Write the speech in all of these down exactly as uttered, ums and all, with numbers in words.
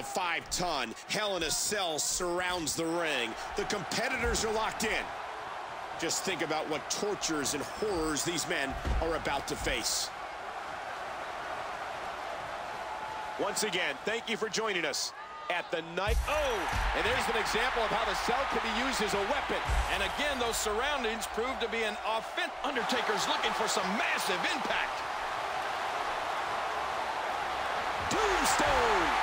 five ton Hell in a Cell surrounds the ring. The competitors are locked in. Just think about what tortures and horrors these men are about to face. Once again, thank you for joining us at the night. Oh, and there's an example of how the cell can be used as a weapon. And again, those surroundings prove to be an offense. Undertaker's looking for some massive impact. Tombstone.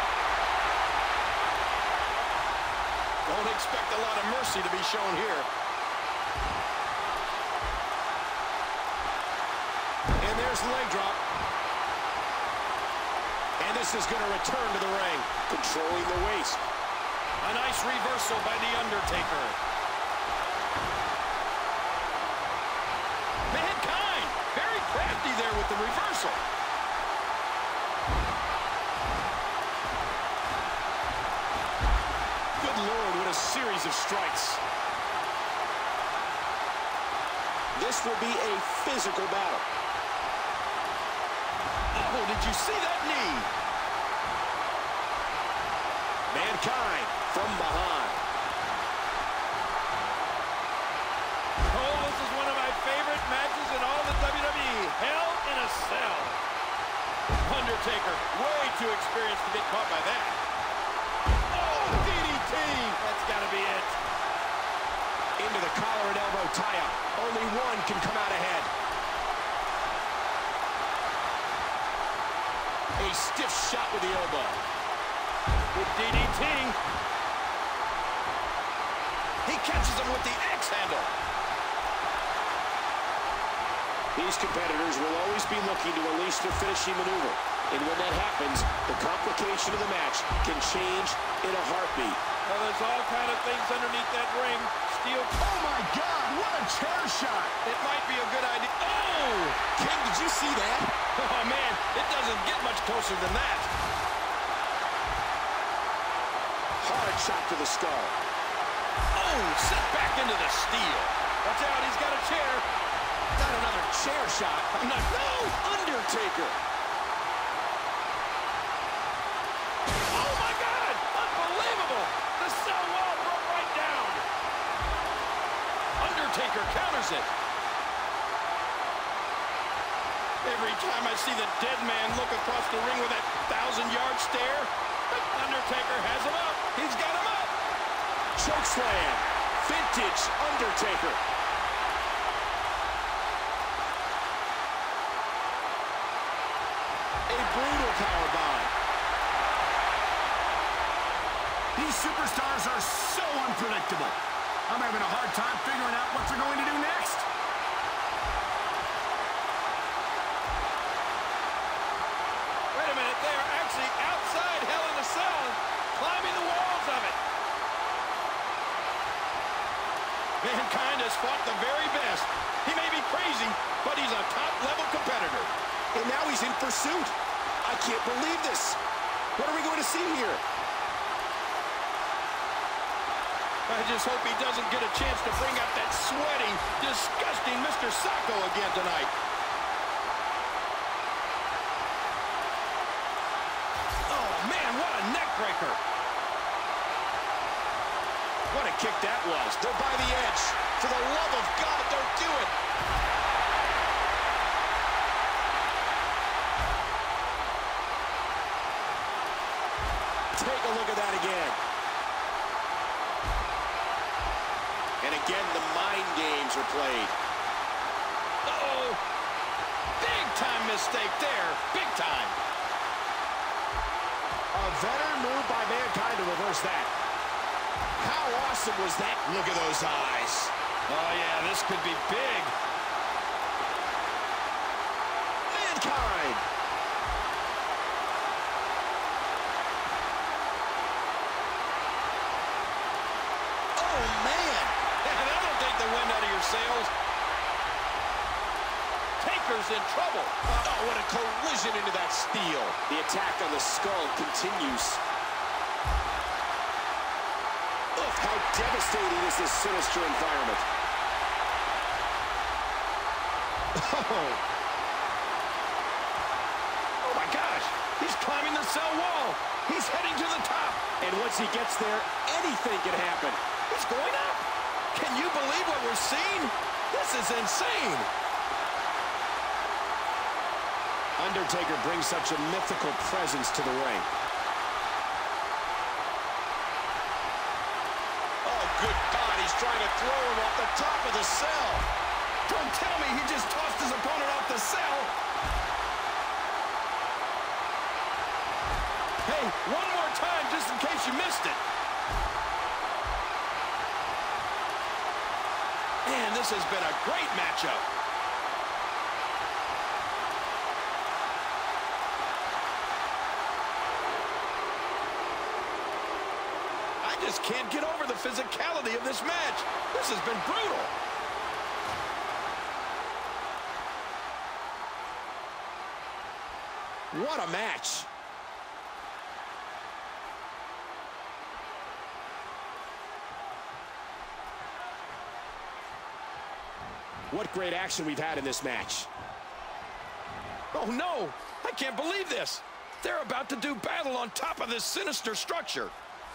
Don't expect a lot of mercy to be shown here. And there's the leg drop. And this is going to return to the ring, controlling the waist. A nice reversal by the Undertaker. Mankind, very crafty there with the reversal. Good Lord, what a series of strikes. This will be a physical battle. Oh, did you see that knee? Mankind from behind. Oh, this is one of my favorite matches in all the W W E. Hell in a Cell. Undertaker, way too experienced to get caught by that. Oh, D D T. That's got to be it. Into the collar and elbow tie-up. Only one can come out ahead. A stiff shot with the elbow. With D D T. He catches him with the axe handle. These competitors will always be looking to unleash their finishing maneuver. And when that happens, the complication of the match can change in a heartbeat. Well, there's all kind of things underneath that ring. Steel. Oh, my God, what a chair shot. It might be a good idea. Oh! King, did you see that? Oh, man, it doesn't get much closer than that. Hard shot to the skull. Oh, set back into the steel. Watch out, he's got a chair. Not another chair shot. I'm not, no! Undertaker. Oh, my God! Unbelievable! The cell wall broke right down. Undertaker counters it. Every time I see the dead man look across the ring with that thousand-yard stare, Undertaker has him up. He's got him up. Chokeslam. Vintage Undertaker. A brutal powerbomb. These superstars are so unpredictable. I'm having a hard time figuring out what they're going to do next. Wait a minute, they are actually outside Hell in a Cell, climbing the walls of it. Mankind has fought the very best. He may be crazy, but he's a top-level competitor. And now he's in pursuit. I can't believe this. What are we going to see here? I just hope he doesn't get a chance to bring out that sweaty, disgusting Mister Sacco again tonight. Oh, man, what a neck breaker. What a kick that was. They're by the edge. For the love of God, don't do it. Take a look at that again. And again, the mind games are played. Uh-oh. Big-time mistake there. Big time. A veteran move by Mankind to reverse that. How awesome was that? Look at those eyes. Oh, yeah, this could be big. Mankind. Oh, man. That'll take the wind out of your sails. Taker's in trouble. Oh, what a collision into that steel. The attack on the skull continues. Ugh, how devastating is this sinister environment? Oh. Oh, my gosh. He's climbing the cell wall. He's heading to the top. And once he gets there, anything can happen. He's going up. Can you believe what we're seeing? This is insane. Undertaker brings such a mythical presence to the ring. Oh, good God, he's trying to throw him off the top of the cell. Don't tell me he just tossed his opponent off the cell. Hey, one more time just in case you missed it. Man, this has been a great matchup. I just can't get over the physicality of this match. This has been brutal. What a match. What great action we've had in this match. Oh, no. I can't believe this. They're about to do battle on top of this sinister structure.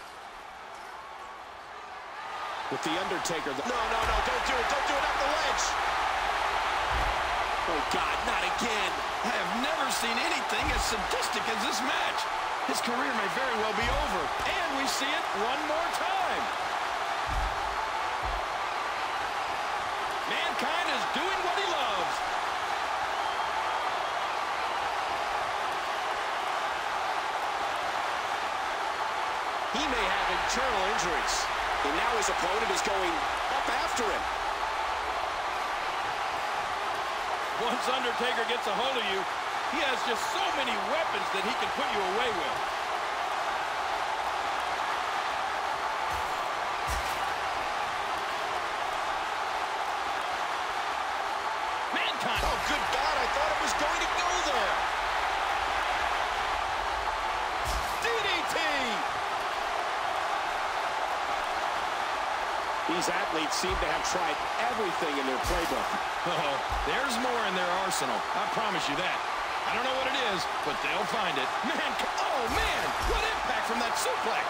With the Undertaker. The no, no, no. Don't do it. Don't do it up the ledge. Oh, God, not again. I have never seen anything as sadistic as this match. His career may very well be over. And we see it one more time. Mankind is doing what he loves. He may have internal injuries. And now his opponent is going up after him. Once Undertaker gets a hold of you, he has just so many weapons that he can put you away with. Mankind! Oh, good God, I thought it was going to go there. D D T! These athletes seem to have tried everything in their playbook. Oh, there's more in their arsenal. I promise you that. I don't know what it is, but they'll find it. Man, oh, man, what impact from that suplex.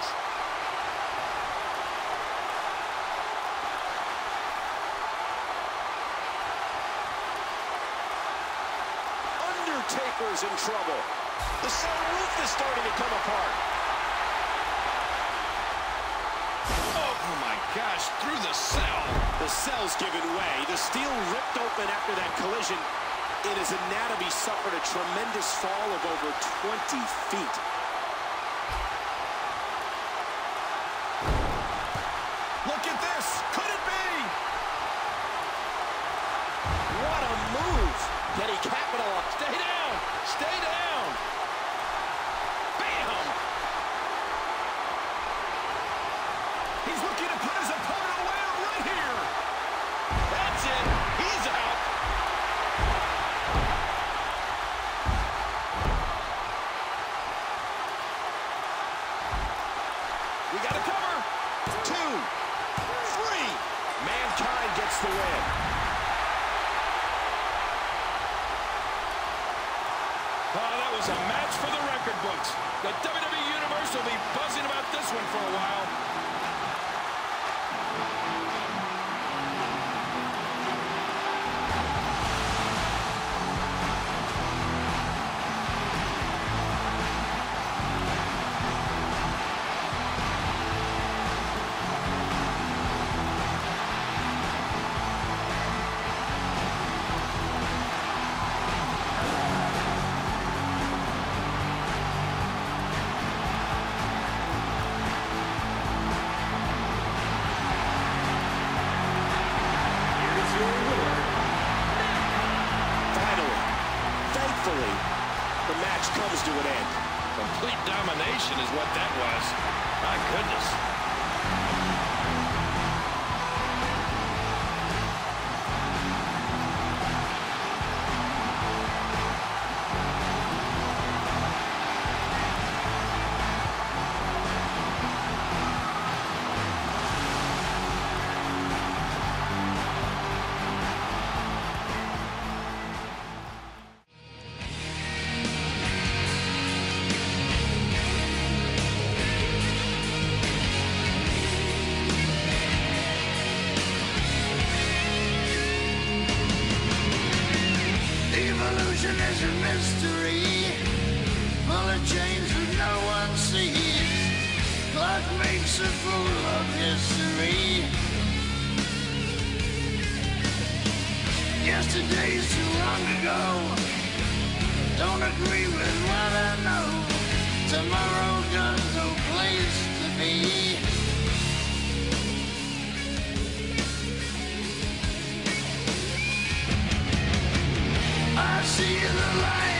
Undertaker's in trouble. The cell roof is starting to come apart. Oh, my gosh, through the cell. The cell's given way. The steel ripped open after that collision. And his anatomy suffered a tremendous fall of over twenty feet. Look at this. Could it be? What a move. Can he capitalize? Stay down. Stay down. Bam. He's looking to put his opponent away right here. That's it. He's out. We got a cover. Two. Three. Mankind gets the win. Oh, that was a match for the record books. The W W E Universe will be buzzing about this one for a while. The match comes to an end. Complete domination is what that was. My goodness. Living is a mystery, full of chains that no one sees. Clock makes a fool of history. Yesterday's too long ago. Don't agree with what I know. Tomorrow got no place to be. I see the light.